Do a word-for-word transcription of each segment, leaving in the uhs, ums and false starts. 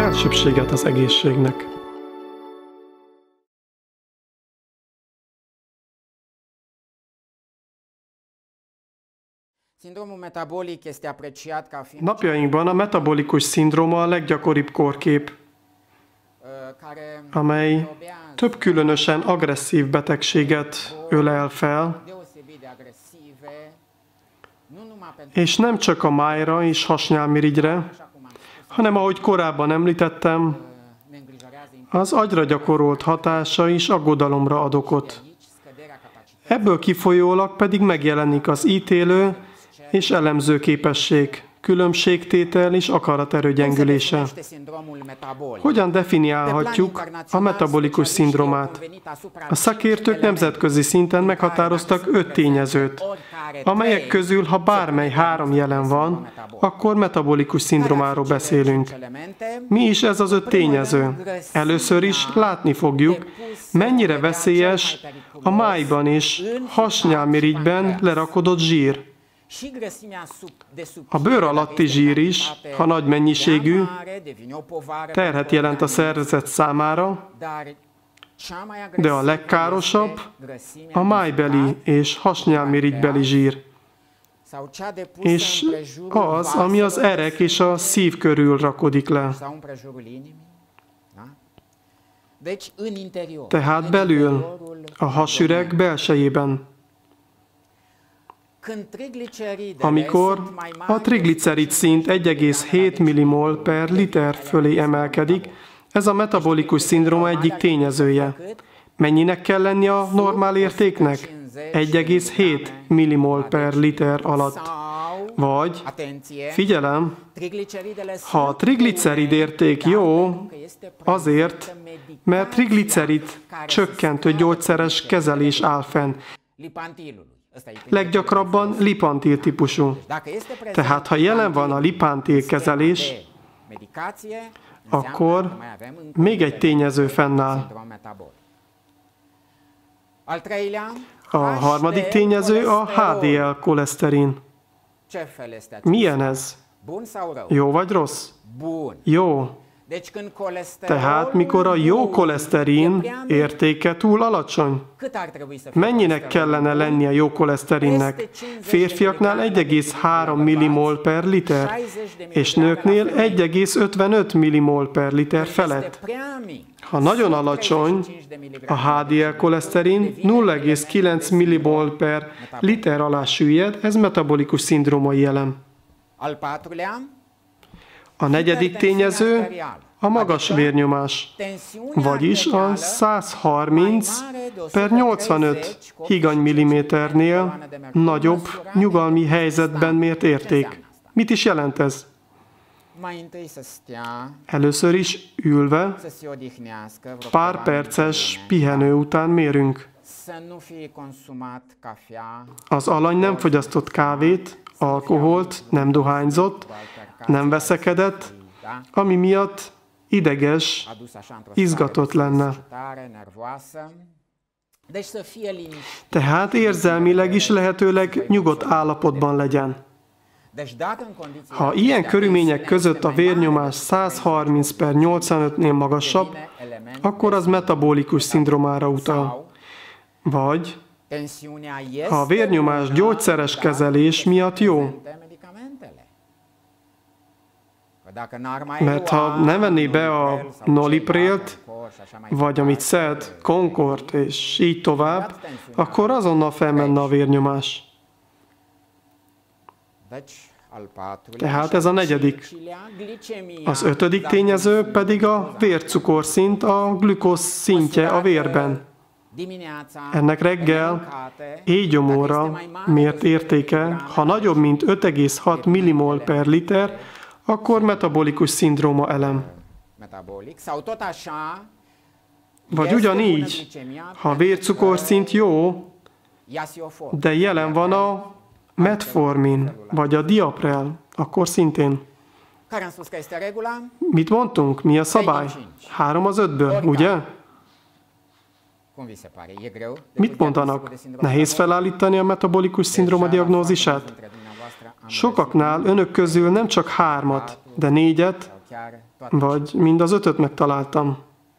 elsőbbséget az egészségnek. Napjainkban a metabolikus szindróma a leggyakoribb kórkép, amely több különösen agresszív betegséget ölel fel, és nem csak a májra és hasnyálmirigyre, hanem ahogy korábban említettem, az agyra gyakorolt hatása is aggodalomra ad okot. Ebből kifolyólag pedig megjelenik az ítélő és elemző képesség, különbségtétel és akaraterő gyengülése. Hogyan definiálhatjuk a metabolikus szindrómát? A szakértők nemzetközi szinten meghatároztak öt tényezőt, amelyek közül, ha bármely három jelen van, akkor metabolikus szindrómáról beszélünk. Mi is ez az öt tényező? Először is látni fogjuk, mennyire veszélyes a májban és hasnyálmirigyben lerakodott zsír. A bőr alatti zsír is, ha nagy mennyiségű, terhet jelent a szervezet számára, de a legkárosabb a májbeli és hasnyálmirigybeli zsír, és az, ami az erek és a szív körül rakodik le. Tehát belül, a hasüreg belsejében. Amikor a triglicerid szint egy egész hét millimol per liter fölé emelkedik, ez a metabolikus szindróma egyik tényezője. Mennyinek kell lenni a normál értéknek? egy egész hét millimol per liter alatt. Vagy, figyelem, ha a triglicerid érték jó, azért, mert triglicerid csökkentő gyógyszeres kezelés áll fenn. Leggyakrabban lipantil típusú. Tehát, ha jelen van a lipantil kezelés, akkor még egy tényező fennáll. A harmadik tényező a há dé el koleszterin. Milyen ez? Jó vagy rossz? Jó. Tehát, mikor a jó koleszterin értéke túl alacsony, mennyinek kellene lenni a jó koleszterinnek? Férfiaknál egy egész három millimol per liter, és nőknél egy egész ötvenöt millimol per liter felett. Ha nagyon alacsony a há dé el koleszterin, nulla egész kilenc millimol per liter alá süllyed, ez metabolikus szindrómai jelen. A negyedik tényező a magas vérnyomás, vagyis a száz harminc per nyolcvanöt higany milliméternél nagyobb nyugalmi helyzetben mért érték. Mit is jelent ez? Először is ülve, pár perces pihenő után mérünk. Az alany nem fogyasztott kávét, alkoholt, nem dohányzott, nem veszekedett, ami miatt ideges, izgatott lenne. Tehát érzelmileg is lehetőleg nyugodt állapotban legyen. Ha ilyen körülmények között a vérnyomás száz harminc per nyolcvanötnél magasabb, akkor az metabolikus szindrómára utal. Vagy, ha a vérnyomás gyógyszeres kezelés miatt jó, mert ha nem venné be a noliprélt, vagy amit szed, Concort, és így tovább, akkor azonnal felmenne a vérnyomás. Tehát ez a negyedik. Az ötödik tényező pedig a vércukorszint, a glükóz szintje a vérben. Ennek reggel éjgyomorra mért értéke, ha nagyobb, mint öt egész hat millimol per liter, akkor metabolikus szindróma elem. Vagy ugyanígy, ha a vércukorszint jó, de jelen van a metformin, vagy a diaprel, akkor szintén. Mit mondtunk? Mi a szabály? Három az ötből, ugye? Mit mondanak? Nehéz felállítani a metabolikus szindróma diagnózisát? Sokaknál önök közül nem csak hármat, de négyet, Vagy mind az ötöt megtaláltam.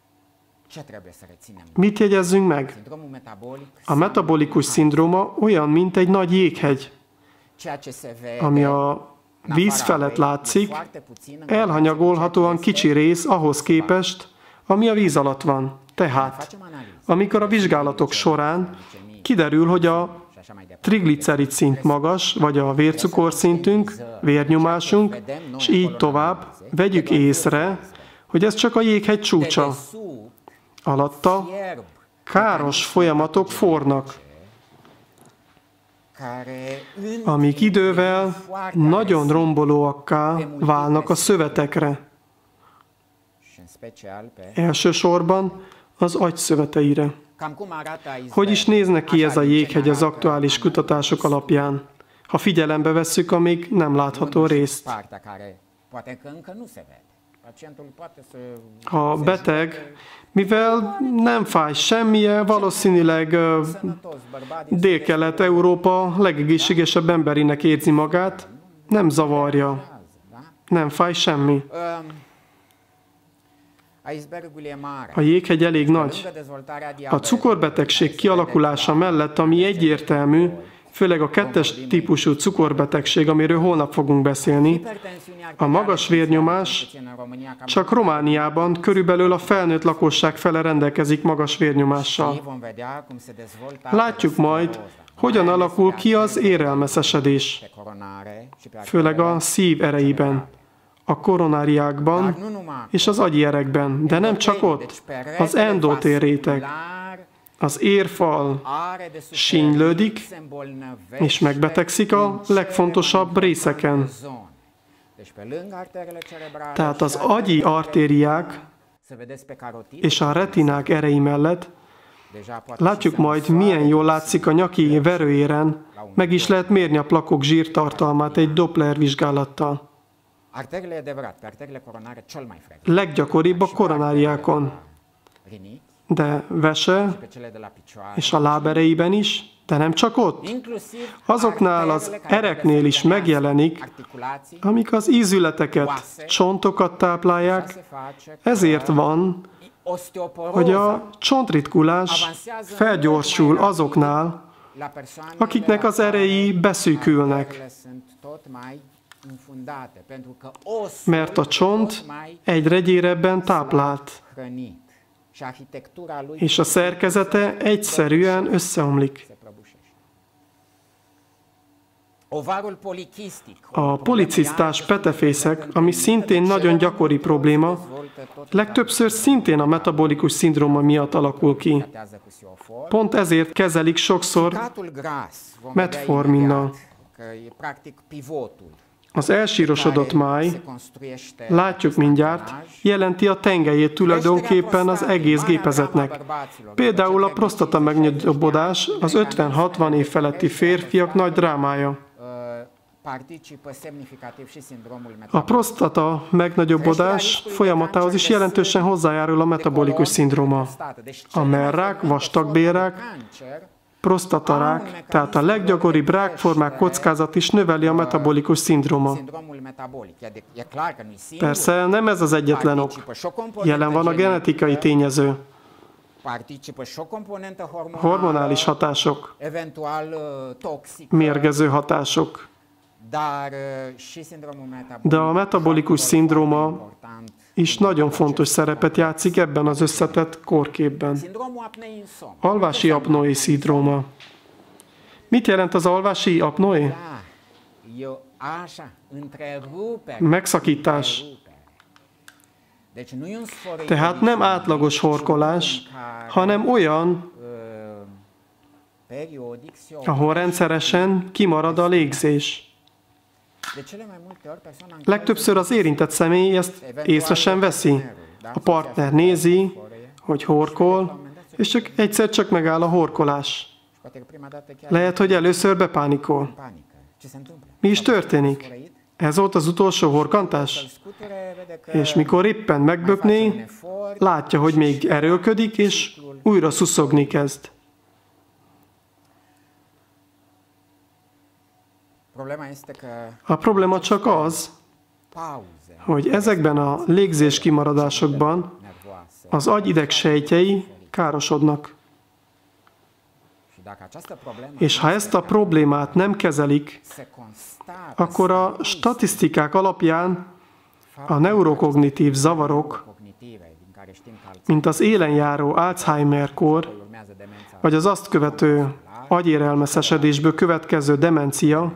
Mit jegyezzünk meg? A metabolikus szindróma olyan, mint egy nagy jéghegy, ami a víz felett látszik, elhanyagolhatóan kicsi rész ahhoz képest, ami a víz alatt van. Tehát, amikor a vizsgálatok során kiderül, hogy a triglicerid szint magas, vagy a vércukorszintünk, vérnyomásunk, és így tovább, vegyük észre, hogy ez csak a jéghegy csúcsa. Alatta káros folyamatok fornak, amik idővel nagyon rombolóakká válnak a szövetekre. Elsősorban az agy szöveteire. Hogy is néznek ki ez a jéghegy az aktuális kutatások alapján, ha figyelembe vesszük a még nem látható részt? A beteg, mivel nem fáj semmije, valószínűleg Dél-Kelet-Európa legegészségesebb emberinek érzi magát, nem zavarja, nem fáj semmi. A jéghegy elég nagy. A cukorbetegség kialakulása mellett, ami egyértelmű, főleg a kettes típusú cukorbetegség, amiről holnap fogunk beszélni, a magas vérnyomás csak Romániában körülbelül a felnőtt lakosság fele rendelkezik magas vérnyomással. Látjuk majd, hogyan alakul ki az érrelmeszesedés, főleg a szív erejében, a koronáriákban és az agyi erekben, de nem csak ott, az endotér réteg. Az érfal sínylődik, és megbetegszik a legfontosabb részeken. Tehát az agyi artériák és a retinák erei mellett látjuk majd, milyen jól látszik a nyaki verőéren, meg is lehet mérni a plakok zsírtartalmát egy Doppler vizsgálattal. Leggyakoribb a koronáriákon, de vese és a lábereiben is, de nem csak ott. Azoknál az ereknél is megjelenik, amik az ízületeket, csontokat táplálják, ezért van, hogy a csontritkulás felgyorsul azoknál, akiknek az erei beszűkülnek. Mert a csont egyre gyérebben táplált, és a szerkezete egyszerűen összeomlik. A policisztás petefészek, ami szintén nagyon gyakori probléma, legtöbbször szintén a metabolikus szindróma miatt alakul ki. Pont ezért kezelik sokszor metforminnal. Az elsírosodott máj, látjuk mindjárt, jelenti a tengelyét tulajdonképpen az egész gépezetnek. Például a prostata megnagyobbodás az ötven-hatvan év feletti férfiak nagy drámája. A prostata megnagyobbodás folyamatához is jelentősen hozzájárul a metabolikus szindróma. A mellrák, vastagbélrák, prostatarák, tehát a leggyakoribb rákformák kockázat is növeli a metabolikus szindróma. Persze nem ez az egyetlen ok. Jelen van a genetikai tényező. Hormonális hatások, mérgező hatások. De a metabolikus szindróma is nagyon fontos szerepet játszik ebben az összetett kórképben. Alvási apnoé szindróma. Mit jelent az alvási apnoé? Megszakítás. Tehát nem átlagos horkolás, hanem olyan, ahol rendszeresen kimarad a légzés. Legtöbbször az érintett személy ezt észre sem veszi. A partner nézi, hogy horkol, és csak egyszer csak megáll a horkolás. Lehet, hogy először bepánikol. Mi is történik? Ez volt az utolsó horkantás? És mikor éppen megbökné, látja, hogy még erőlködik, és újra szuszogni kezd. A probléma csak az, hogy ezekben a légzés kimaradásokban az agy idegsejtjei károsodnak. És ha ezt a problémát nem kezelik, akkor a statisztikák alapján a neurokognitív zavarok, mint az élenjáró Alzheimer-kór, vagy az azt követő agyérelmeszesedésből következő demencia,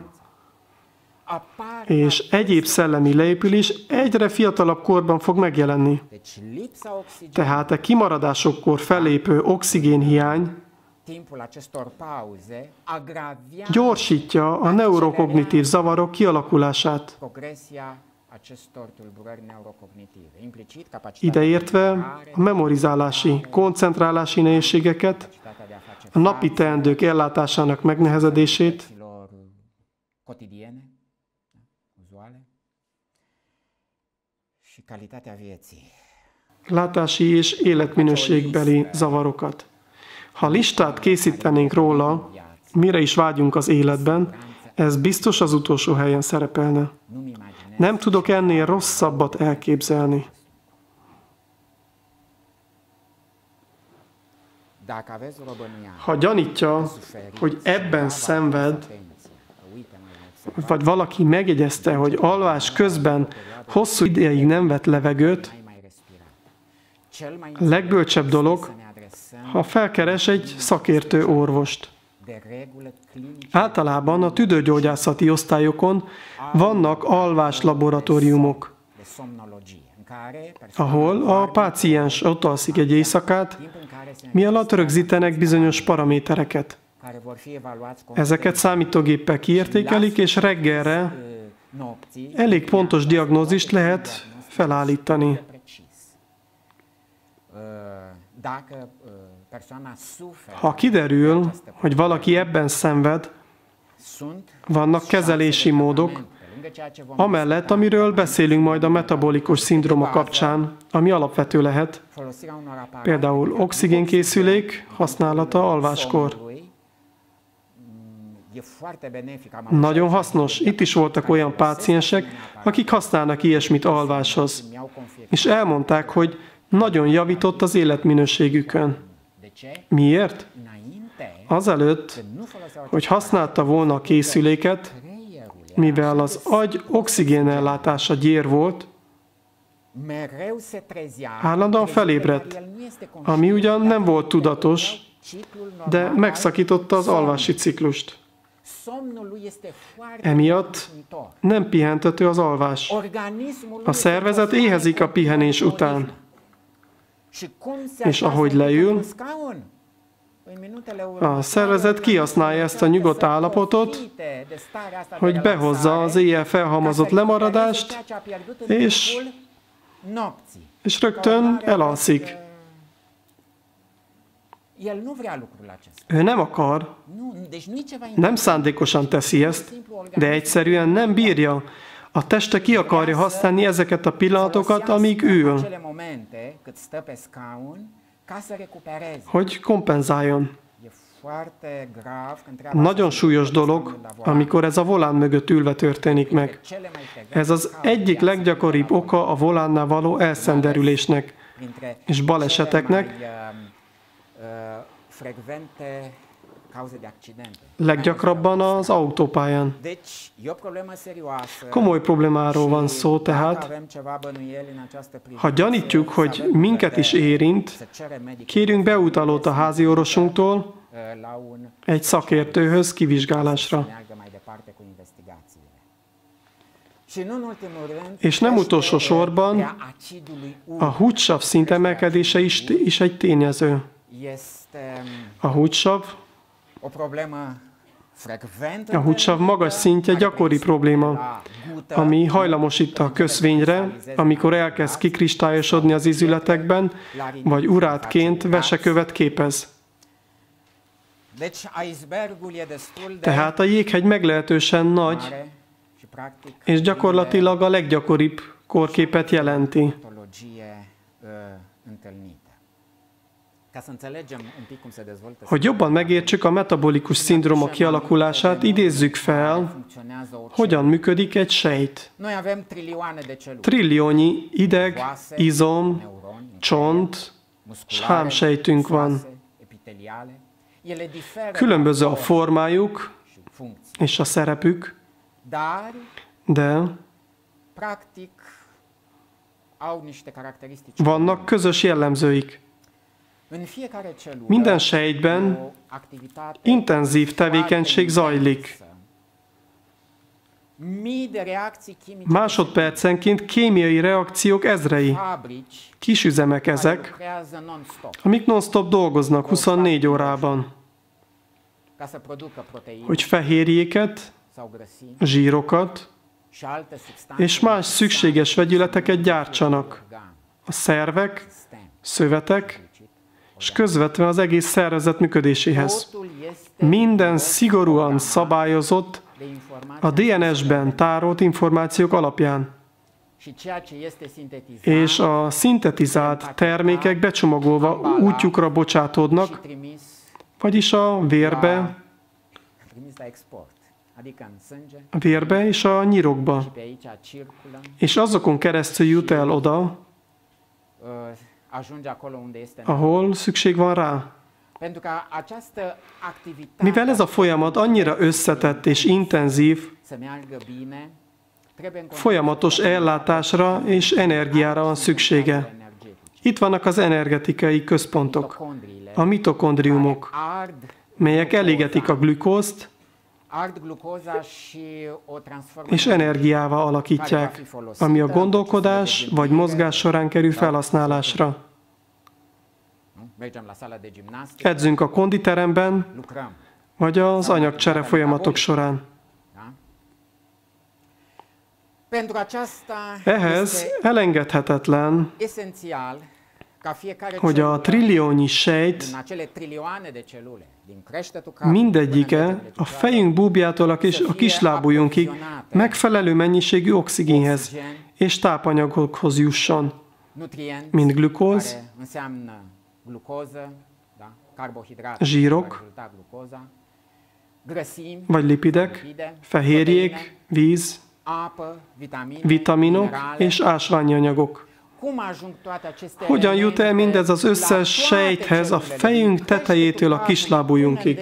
és egyéb szellemi leépülés egyre fiatalabb korban fog megjelenni. Tehát a kimaradásokkor fellépő oxigénhiány gyorsítja a neurokognitív zavarok kialakulását. Ideértve a memorizálási, koncentrálási nehézségeket, a napi teendők ellátásának megnehezedését, látási és életminőségbeli zavarokat. Ha listát készítenénk róla, mire is vágyunk az életben, ez biztos az utolsó helyen szerepelne. Nem tudok ennél rosszabbat elképzelni. Ha gyanítja, hogy ebben szenved, vagy valaki megjegyezte, hogy alvás közben hosszú ideig nem vett levegőt, a legbölcsebb dolog, ha felkeres egy szakértő orvost. Általában a tüdőgyógyászati osztályokon vannak alvás laboratóriumok, ahol a páciens ott alszik egy éjszakát, mi alatt rögzítenek bizonyos paramétereket. Ezeket számítógéppel kiértékelik, és reggelre elég pontos diagnózist lehet felállítani. Ha kiderül, hogy valaki ebben szenved, vannak kezelési módok, amellett, amiről beszélünk majd a metabolikus szindróma kapcsán, ami alapvető lehet, például oxigénkészülék használata alváskor. Nagyon hasznos. Itt is voltak olyan páciensek, akik használnak ilyesmit alváshoz, és elmondták, hogy nagyon javított az életminőségükön. Miért? Azelőtt, hogy használta volna a készüléket, mivel az agy oxigénellátása gyér volt, állandóan felébredt, ami ugyan nem volt tudatos, de megszakította az alvási ciklust. Emiatt nem pihentető az alvás. A szervezet éhezik a pihenés után. És ahogy leül, a szervezet kihasználja ezt a nyugodt állapotot, hogy behozza az éjjel felhalmozott lemaradást, és, és rögtön elalszik. Ő nem akar, nem szándékosan teszi ezt, de egyszerűen nem bírja. A teste ki akarja használni ezeket a pillanatokat, amíg ül, hogy kompenzáljon. Nagyon súlyos dolog, amikor ez a volán mögött ülve történik meg. Ez az egyik leggyakoribb oka a volánnál való elszenderülésnek és baleseteknek, leggyakrabban az autópályán. Komoly problémáról van szó, tehát ha gyanítjuk, hogy minket is érint, kérünk beutalót a házi orvosunktól egy szakértőhöz kivizsgálásra. És nem utolsó sorban a húgysav szint emelkedése is, is egy tényező. A húgysav A húgysav magas szintje gyakori probléma, ami hajlamosít a köszvényre, amikor elkezd kikristályosodni az izületekben, vagy urátként vesekövet képez. Tehát a jéghegy meglehetősen nagy, és gyakorlatilag a leggyakoribb kórképet jelenti. Hogy jobban megértsük a metabolikus szindróma kialakulását, idézzük fel, hogyan működik egy sejt. Trilliónyi ideg, izom, csont, sámsejtünk van. Különböző a formájuk és a szerepük, de vannak közös jellemzőik. Minden sejtben intenzív tevékenység zajlik. Másodpercenként kémiai reakciók ezrei. Kisüzemek ezek, amik non-stop dolgoznak huszonnégy órában, hogy fehérjéket, zsírokat és más szükséges vegyületeket gyártsanak. A szervek, szövetek, és közvetve az egész szervezet működéséhez. Minden szigorúan szabályozott a dé en es-ben tárolt információk alapján, és a szintetizált termékek becsomagolva útjukra bocsátódnak, vagyis a vérbe, a vérbe és a nyirokba, és azokon keresztül jut el oda, ahol szükség van rá. Mivel ez a folyamat annyira összetett és intenzív, folyamatos ellátásra és energiára van szüksége. Itt vannak az energetikai központok, a mitokondriumok, melyek elégetik a glükózt, és energiává alakítják, ami a gondolkodás vagy mozgás során kerül felhasználásra. Edzünk a konditeremben, vagy az anyagcsere folyamatok során. Ehhez elengedhetetlen, hogy a trilliónyi sejt mindegyike a fejünk búbjától a, kis, a kislábújunkig megfelelő mennyiségű oxigénhez és tápanyagokhoz jusson, mint glükóz, zsírok, vagy lipidek, fehérjék, víz, vitaminok és ásványi anyagok. Hogyan jut el mindez az összes sejthez a fejünk tetejétől a kislábújunkig?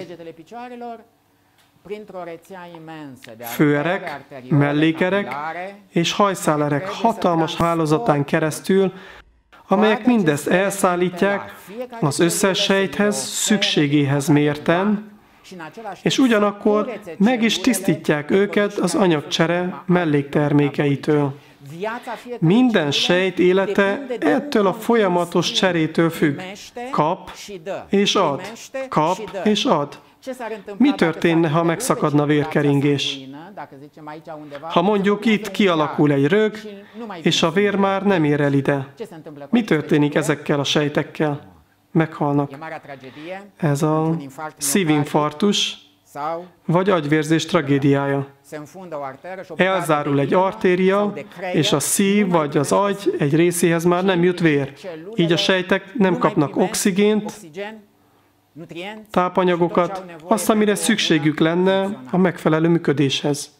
Főerek, mellékerek és hajszálerek hatalmas hálózatán keresztül, amelyek mindezt elszállítják az összes sejthez szükségéhez mérten, és ugyanakkor meg is tisztítják őket az anyagcsere melléktermékeitől. Minden sejt élete ettől a folyamatos cserétől függ. Kap és ad, kap és ad. Mi történne, ha megszakadna a vérkeringés? Ha mondjuk itt kialakul egy rög, és a vér már nem ér el ide. Mi történik ezekkel a sejtekkel? Meghalnak. Ez a szívinfarktus, vagy agyvérzés tragédiája. Elzárul egy artéria, és a szív vagy az agy egy részéhez már nem jut vér. Így a sejtek nem kapnak oxigént, tápanyagokat, azt, amire szükségük lenne a megfelelő működéshez.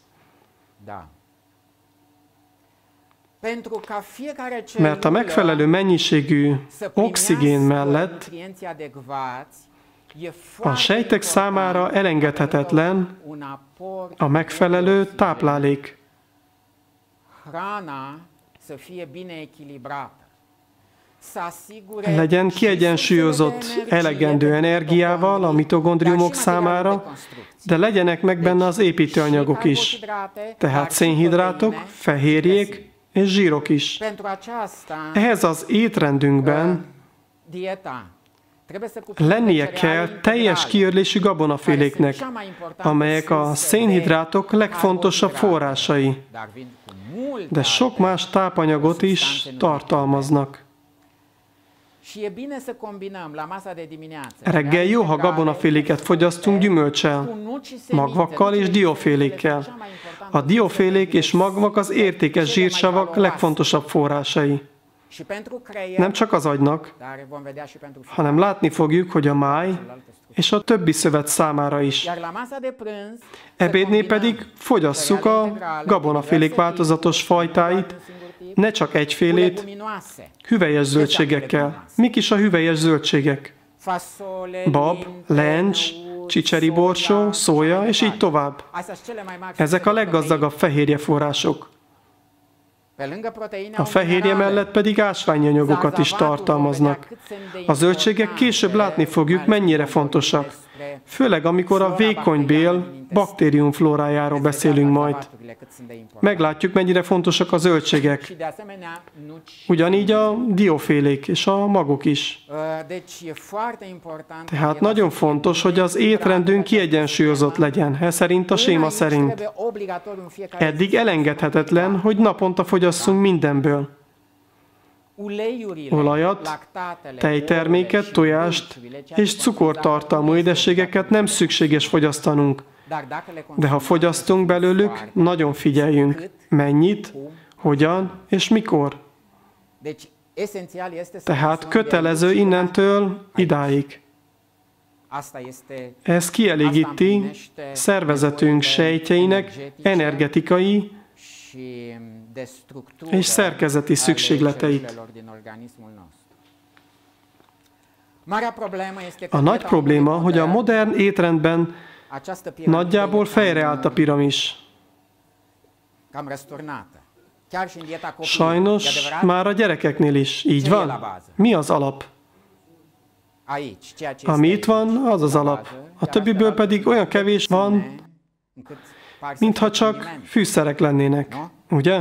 Mert a megfelelő mennyiségű oxigén mellett a sejtek számára elengedhetetlen a megfelelő táplálék. Legyen kiegyensúlyozott, elegendő energiával a mitokondriumok számára, de legyenek meg benne az építőanyagok is, tehát szénhidrátok, fehérjék és zsírok is. Ehhez az étrendünkben lennie kell teljes kiörlésű gabonaféléknek, amelyek a szénhidrátok legfontosabb forrásai, de sok más tápanyagot is tartalmaznak. Reggel jó, ha gabonaféléket fogyasztunk gyümölccsel, magvakkal és diófélékkel. A diófélék és magvak az értékes zsírsavak legfontosabb forrásai. Nem csak az agynak, hanem látni fogjuk, hogy a máj és a többi szövet számára is. Ebédnél pedig fogyasszuk a gabonafélék változatos fajtáit, ne csak egyfélét, hüvelyes zöldségekkel. Mik is a hüvelyes zöldségek? Bab, lencs, csicseri borsó, szója, és így tovább. Ezek a leggazdagabb fehérjeforrások. A fehérje mellett pedig ásványi anyagokat is tartalmaznak. A zöldségek később látni fogjuk, mennyire fontosak. Főleg, amikor a vékony bél baktériumflórájáról beszélünk majd. Meglátjuk, mennyire fontosak a zöldségek. Ugyanígy a diófélék és a magok is. Tehát nagyon fontos, hogy az étrendünk kiegyensúlyozott legyen, ez szerint a séma szerint. Eddig elengedhetetlen, hogy naponta fogyasszunk mindenből. Olajat, tejterméket, tojást és cukortartalmú édességeket nem szükséges fogyasztanunk. De ha fogyasztunk belőlük, nagyon figyeljünk, mennyit, hogyan és mikor. Tehát kötelező innentől idáig. Ez kielégíti szervezetünk sejtjeinek energetikai és szerkezeti szükségleteit. A nagy probléma, hogy a modern étrendben nagyjából fejreállt a piramis. Sajnos már a gyerekeknél is így van. Mi az alap? Ami itt van, az az alap. A többiből pedig olyan kevés van, mintha csak fűszerek lennének. Ugye?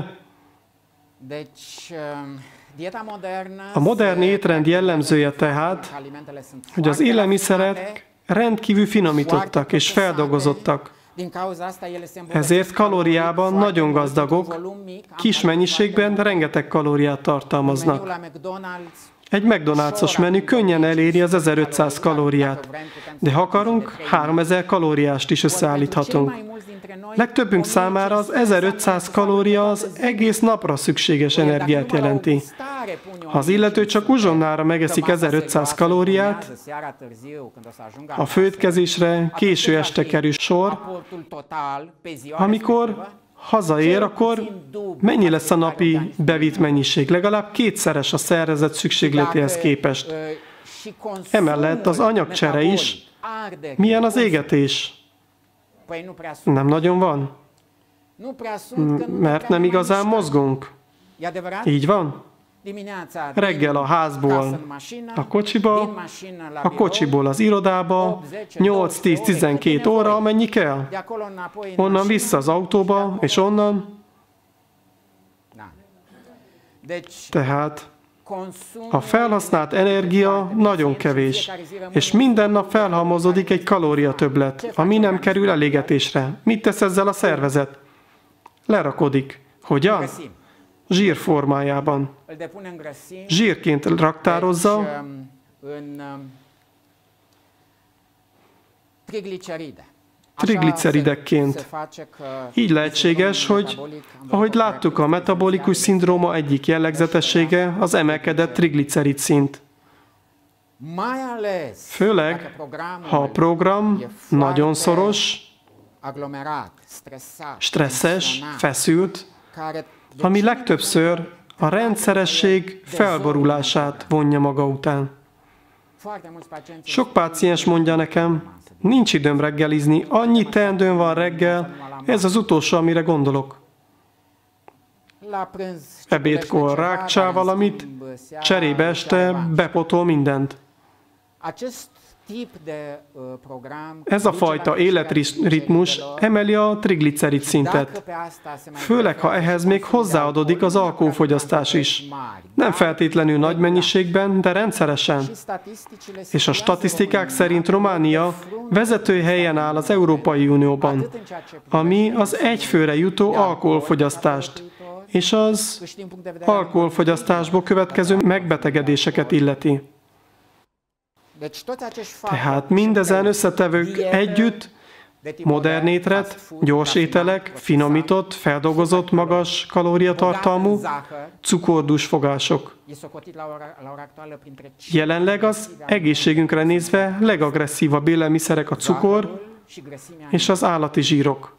A modern étrend jellemzője tehát, hogy az élelmiszerek rendkívül finomítottak és feldolgozottak. Ezért kalóriában nagyon gazdagok, kis mennyiségben rengeteg kalóriát tartalmaznak. Egy McDonald's-os menü könnyen eléri az ezerötszáz kalóriát, de ha akarunk, háromezer kalóriást is összeállíthatunk. Legtöbbünk számára az ezerötszáz kalória az egész napra szükséges energiát jelenti. Ha az illető csak uzsonnára megeszik ezerötszáz kalóriát, a főétkezésre késő este kerül sor, amikor hazaér, akkor mennyi lesz a napi bevitt mennyiség? Legalább kétszeres a szervezet szükségletéhez képest. Emellett az anyagcsere is. Milyen az égetés? Nem nagyon van. Mert nem igazán mozgunk. Így van? Reggel a házból a kocsiba, a kocsiból az irodába, nyolc-tíz-tizenkét óra, amennyi kell. Onnan vissza az autóba, és onnan. Tehát a felhasznált energia nagyon kevés, és minden nap felhalmozódik egy kalóriatöbblet, ami nem kerül elégetésre. Mit tesz ezzel a szervezet? Lerakodik. Hogyan? Zsír formájában. Zsírként raktározza, trigliceridekként. Így lehetséges, hogy, ahogy láttuk, a metabolikus szindróma egyik jellegzetessége az emelkedett triglicerid szint. Főleg, ha a program nagyon szoros, stresszes, feszült, ami legtöbbször a rendszeresség felborulását vonja maga után. Sok páciens mondja nekem, nincs időm reggelizni, annyi teendőm van reggel, ez az utolsó, amire gondolok. Ebédkor rákcsál valamit, cserébe este bepotol mindent. Ez a fajta életritmus emeli a triglicerid szintet, főleg ha ehhez még hozzáadódik az alkoholfogyasztás is. Nem feltétlenül nagy mennyiségben, de rendszeresen. És a statisztikák szerint Románia vezető helyen áll az Európai Unióban, ami az egyfőre jutó alkoholfogyasztást és az alkoholfogyasztásból következő megbetegedéseket illeti. Tehát mindezen összetevők együtt modern étret, gyors ételek, finomított, feldolgozott, magas kalóriatartalmú, cukordús fogások. Jelenleg az egészségünkre nézve legagresszívabb élelmiszerek a cukor és az állati zsírok.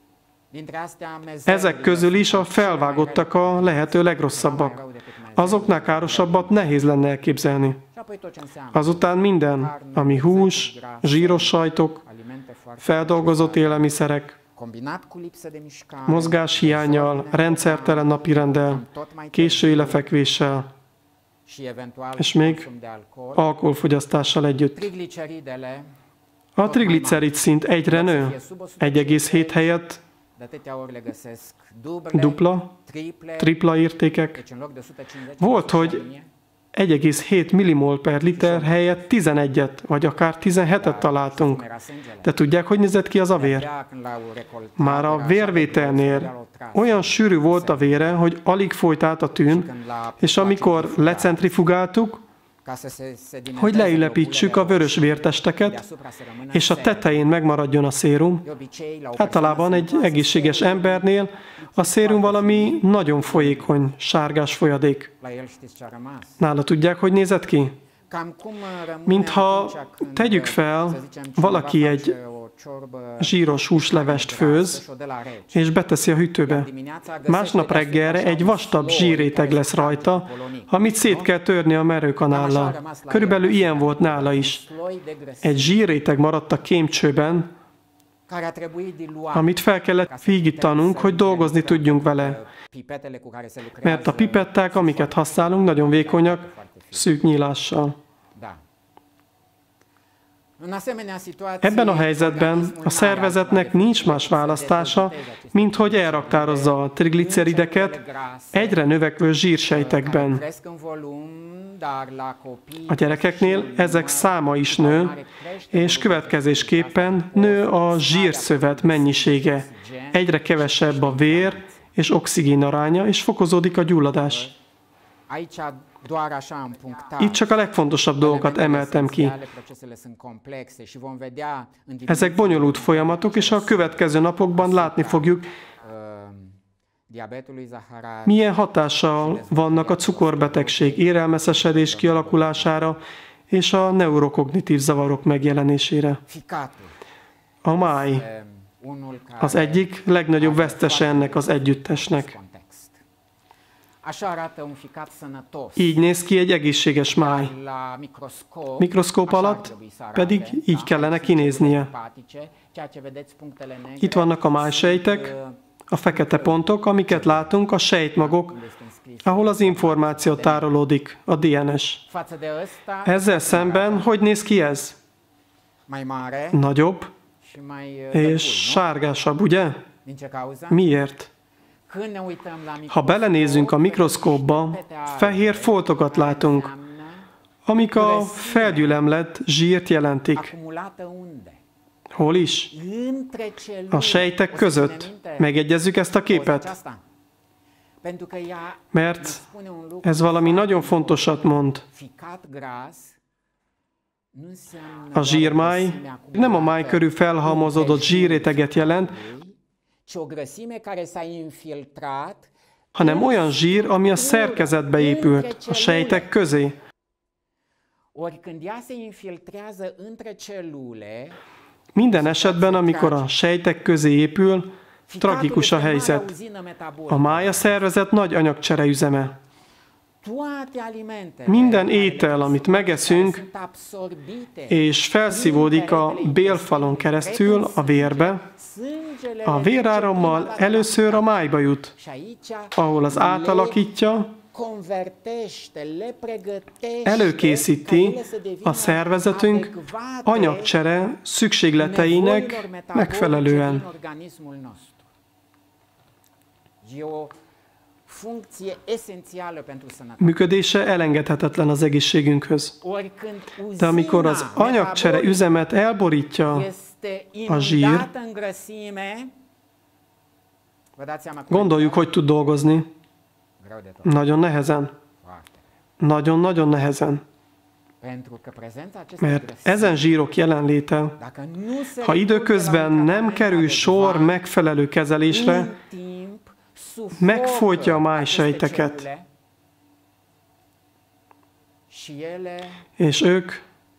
Ezek közül is a felvágottak a lehető legrosszabbak. Azoknál károsabbat nehéz lenne elképzelni. Azután minden, ami hús, zsíros sajtok, feldolgozott élelmiszerek, mozgáshiánnyal, rendszertelen napirenddel, késői lefekvéssel, és még alkoholfogyasztással együtt. A triglicerid szint egyre nő, egy egész hét helyett dupla, tripla értékek. Volt, hogy egy egész hét millimol per liter helyett tizenegyet, vagy akár tizenhetet találtunk. De tudják, hogy nézett ki az a vér? Már a vérvételnél olyan sűrű volt a vére, hogy alig folyt át a tűn, és amikor lecentrifugáltuk, hogy leülepítsük a vörös vértesteket, és a tetején megmaradjon a szérum. Általában egy egészséges embernél a szérum valami nagyon folyékony, sárgás folyadék. Nála tudják, hogy nézett ki? Mintha tegyük fel, valaki egy zsíros húslevest főz, és beteszi a hűtőbe. Másnap reggelre egy vastag zsírréteg lesz rajta, amit szét kell törni a merőkanállal. Körülbelül ilyen volt nála is. Egy zsírréteg maradt a kémcsőben, amit fel kellett hígítanunk, hogy dolgozni tudjunk vele. Mert a pipetták, amiket használunk, nagyon vékonyak, szűk nyílással. Ebben a helyzetben a szervezetnek nincs más választása, mint hogy elraktározza a triglicerideket egyre növekvő zsírsejtekben. A gyerekeknél ezek száma is nő, és következésképpen nő a zsírszövet mennyisége. Egyre kevesebb a vér és oxigén aránya, és fokozódik a gyulladás. Itt csak a legfontosabb dolgokat emeltem ki. Ezek bonyolult folyamatok, és a következő napokban látni fogjuk, milyen hatással vannak a cukorbetegség, érelmeszesedés kialakulására és a neurokognitív zavarok megjelenésére. A máj az egyik legnagyobb vesztese ennek az együttesnek. Így néz ki egy egészséges máj. Mikroszkóp alatt pedig így kellene kinéznie. Itt vannak a májsejtek, a fekete pontok, amiket látunk, a sejtmagok, ahol az információ tárolódik, a dé en es. Ezzel szemben, hogy néz ki ez? Nagyobb és sárgásabb, ugye? Miért? Ha belenézünk a mikroszkópba, fehér foltokat látunk, amik a felgyülemlett zsírt jelentik. Hol is? A sejtek között. Megegyezzük ezt a képet? Mert ez valami nagyon fontosat mond. A zsírmáj nem a máj körül felhalmozódott zsírréteget jelent, hanem olyan zsír, ami a szerkezetbe épült, a sejtek közé. Minden esetben, amikor a sejtek közé épül, tragikus a helyzet. A máj a szervezet nagy anyagcsereüzeme. Minden étel, amit megeszünk, és felszívódik a bélfalon keresztül a vérbe, a vérárammal először a májba jut, ahol az átalakítja, előkészíti a szervezetünk anyagcsere szükségleteinek megfelelően. Működése elengedhetetlen az egészségünkhöz. De amikor az anyagcsere üzemet elborítja a zsír, gondoljuk, hogy tud dolgozni. Nagyon nehezen. Nagyon-nagyon nehezen. Mert ezen zsírok jelenléte, ha időközben nem kerül sor megfelelő kezelésre, megfojtja a májsejteket, és ők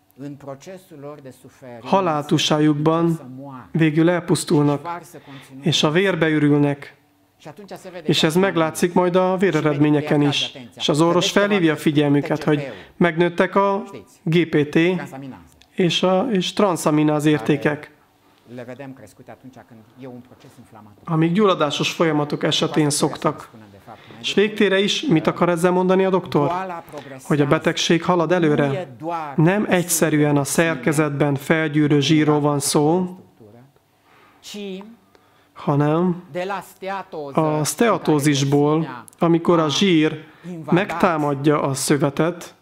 haláltusájukban végül elpusztulnak, és a vérbe ürülnek. És ez meglátszik majd a véreredményeken is. És az orvos felhívja a figyelmüket, hogy megnőttek a gé pé té és a és transzamináz értékek, amik gyulladásos folyamatok esetén szoktak. És végtére is, mit akar ezzel mondani a doktor? Hogy a betegség halad előre. Nem egyszerűen a szerkezetben felgyűrő zsírról van szó, hanem a szteatózisból, amikor a zsír megtámadja a szövetet,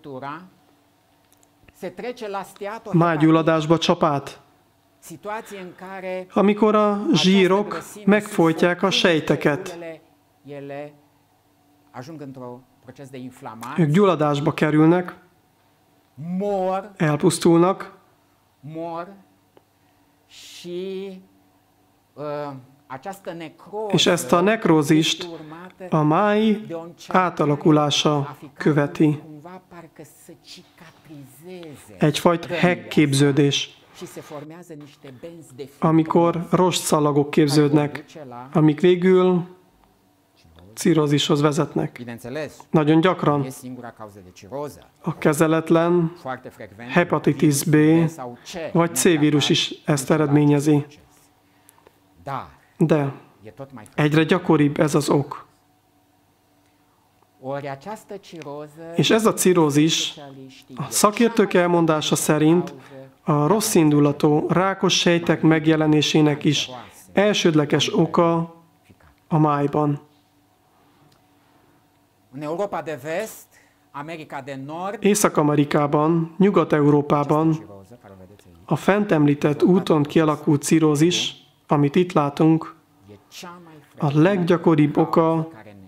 májgyulladásba csap át. Amikor a zsírok megfojtják a sejteket, ők gyulladásba kerülnek, elpusztulnak, és ezt a nekrózist a máj átalakulása követi. Egyfajta hegyképződés, amikor rostszalagok képződnek, amik végül cirrózishoz vezetnek. Nagyon gyakran a kezeletlen hepatitis B vagy C vírus is ezt eredményezi. De egyre gyakoribb ez az ok. És ez a cirrózis a szakértők elmondása szerint a rosszindulatú rákos sejtek megjelenésének is elsődleges oka a májban. Észak-Amerikában, Nyugat-Európában a fent említett úton kialakult cirrózis, amit itt látunk, a leggyakoribb oka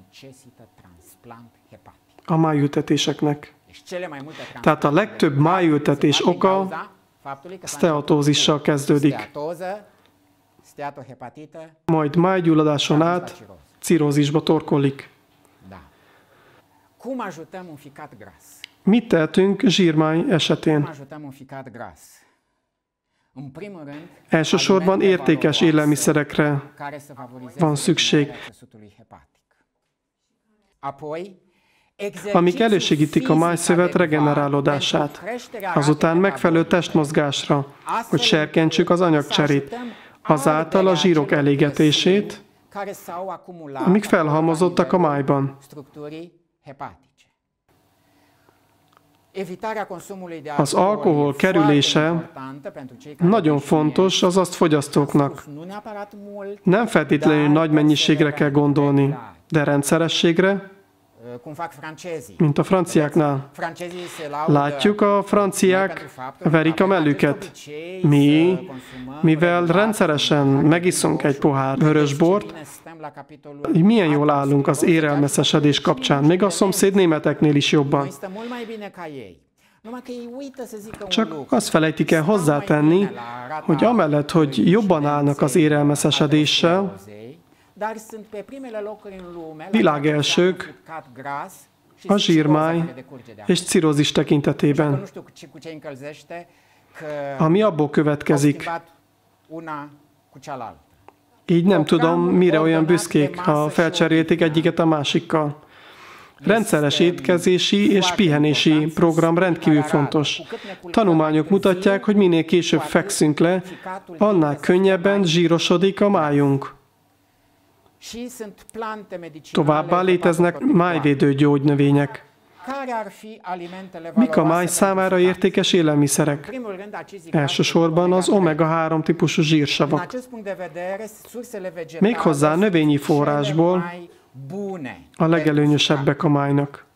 a májültetéseknek. Tehát a legtöbb májültetés oka szteatózissal kezdődik, majd májgyulladáson át cirrózisba torkollik. Mit tehetünk zsírmáj esetén? Elsősorban értékes élelmiszerekre van szükség, amik elősegítik a májszövet regenerálódását. Azután megfelelő testmozgásra, hogy serkentsük az anyagcserét, azáltal a zsírok elégetését, amik felhalmozottak a májban. Az alkohol kerülése nagyon fontos az azt fogyasztóknak. Nem feltétlenül nagy mennyiségre kell gondolni, de rendszerességre, mint a franciáknál. Látjuk, a franciák verik a mellüket. Mi, mivel rendszeresen megiszunk egy pohár vörösbort, milyen jól állunk az érelmeszesedés kapcsán, még a szomszéd németeknél is jobban. Csak azt felejtik el hozzátenni, hogy amellett, hogy jobban állnak az érelmeszesedéssel, világelsők a zsírmáj és cirrózis tekintetében, ami abból következik. Így nem tudom, mire olyan büszkék, ha felcserélték egyiket a másikkal. Rendszeres étkezési és pihenési program rendkívül fontos. Tanulmányok mutatják, hogy minél később fekszünk le, annál könnyebben zsírosodik a májunk. Továbbá léteznek májvédő gyógynövények. Mik a máj számára értékes élelmiszerek? Elsősorban az omega három típusú zsírsavak. Méghozzá növényi forrásból a legelőnyösebbek a májnak.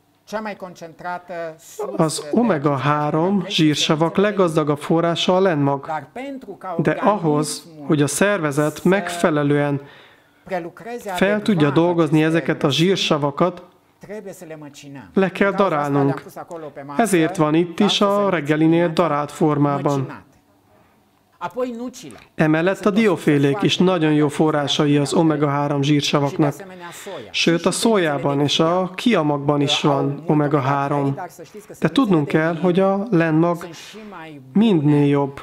Az omega három zsírsavak leggazdagabb forrása a lenmag. De ahhoz, hogy a szervezet megfelelően fel tudja dolgozni ezeket a zsírsavakat, Le kell darálnunk. Ezért van itt is a reggelinél darált formában. Emellett a diófélék is nagyon jó forrásai az omega három zsírsavaknak. Sőt, a szójában és a kiamagban is van omega három. De tudnunk kell, hogy a lenmag mindnél jobb.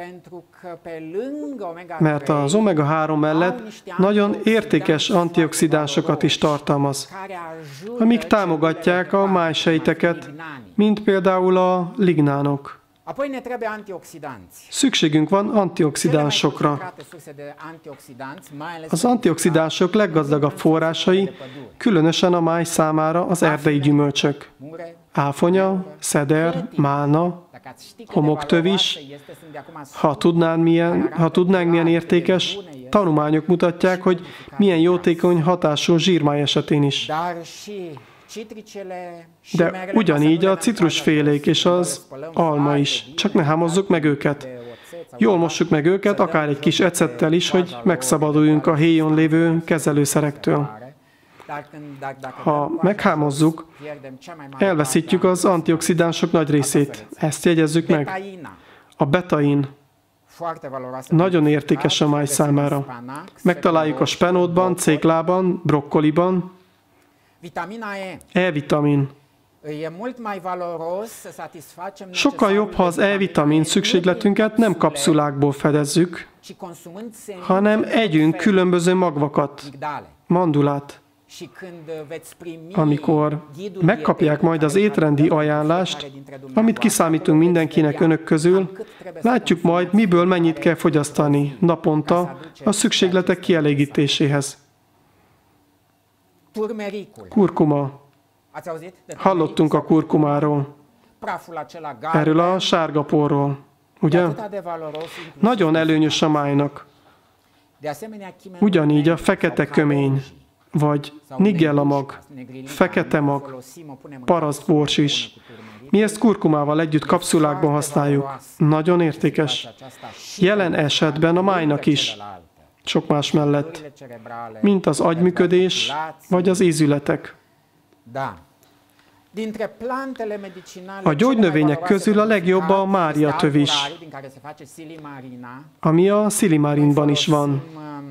Mert az omega három mellett nagyon értékes antioxidánsokat is tartalmaz, amik támogatják a májsejteket, mint például a lignánok. Szükségünk van antioxidánsokra. Az antioxidánsok leggazdagabb forrásai, különösen a máj számára az erdei gyümölcsök. Áfonya, szeder, málna, homoktövis. Ha tudnánk milyen, ha tudnánk milyen értékes, tanulmányok mutatják, hogy milyen jótékony hatású zsírmáj esetén is. De ugyanígy a citrusfélék és az alma is. Csak ne hámozzuk meg őket. Jól mossuk meg őket, akár egy kis ecettel is, hogy megszabaduljunk a héjon lévő kezelőszerektől. Ha meghámozzuk, elveszítjük az antioxidánsok nagy részét. Ezt jegyezzük meg. A betain nagyon értékes a máj számára. Megtaláljuk a spenótban, céklában, brokkoliban. E-vitamin. Sokkal jobb, ha az E-vitamin szükségletünket nem kapszulákból fedezzük, hanem együnk különböző magvakat, mandulát. Amikor megkapják majd az étrendi ajánlást, amit kiszámítunk mindenkinek önök közül, látjuk majd, miből mennyit kell fogyasztani naponta a szükségletek kielégítéséhez. Kurkuma. Hallottunk a kurkumáról. Erről a sárga porról. Ugye? Nagyon előnyös a májnak. Ugyanígy a fekete kömény, vagy nigellamag, fekete mag, parasztbors is. Mi ezt kurkumával együtt kapszulákban használjuk. Nagyon értékes. Jelen esetben a májnak is. Sok más mellett, mint az agyműködés, vagy az ízületek. A gyógynövények közül a legjobb a máriatövis, ami a szilimárinban is van.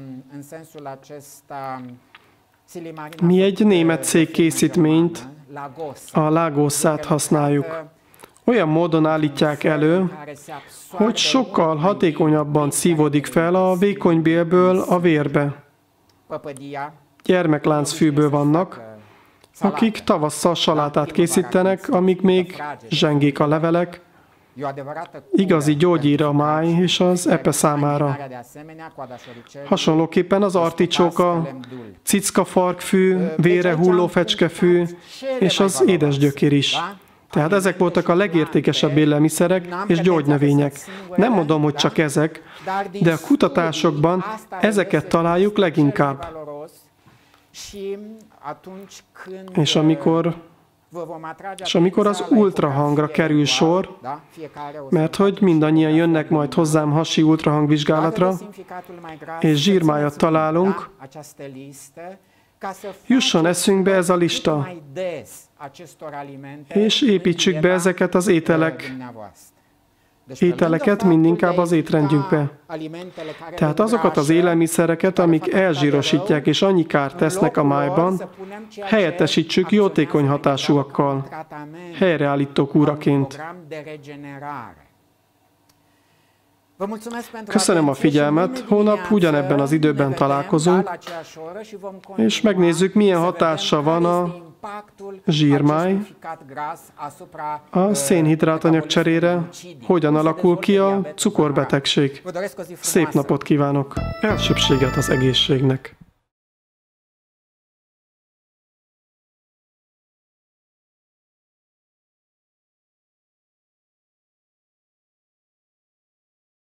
Mi egy német cég készítményt, a Lagosát használjuk. Olyan módon állítják elő, hogy sokkal hatékonyabban szívódik fel a vékonybélből a vérbe. Gyermekláncfűből vannak, akik tavasszal salátát készítenek, amíg még zsengék a levelek. Igazi gyógyír a máj és az epe számára. Hasonlóképpen az articsóka, cickafarkfű, vére hulló fecskefű és az édesgyökér is. Tehát ezek voltak a legértékesebb élelmiszerek és gyógynövények. Nem mondom, hogy csak ezek, de a kutatásokban ezeket találjuk leginkább. És amikor, és amikor az ultrahangra kerül sor, mert hogy mindannyian jönnek majd hozzám hasi ultrahangvizsgálatra, és zsírmájat találunk, jusson eszünkbe ez a lista, és építsük be ezeket az ételek, ételeket mindinkább az étrendjünkbe. Tehát azokat az élelmiszereket, amik elzsírosítják és annyi kárt tesznek a májban, helyettesítsük jótékony hatásúakkal, helyreállító kúraként. Köszönöm a figyelmet, holnap ugyanebben az időben találkozunk, és megnézzük, milyen hatása van a zsírmáj a szénhidrátanyag cserére, hogyan alakul ki a cukorbetegség. Szép napot kívánok! Elsőbbséget az egészségnek!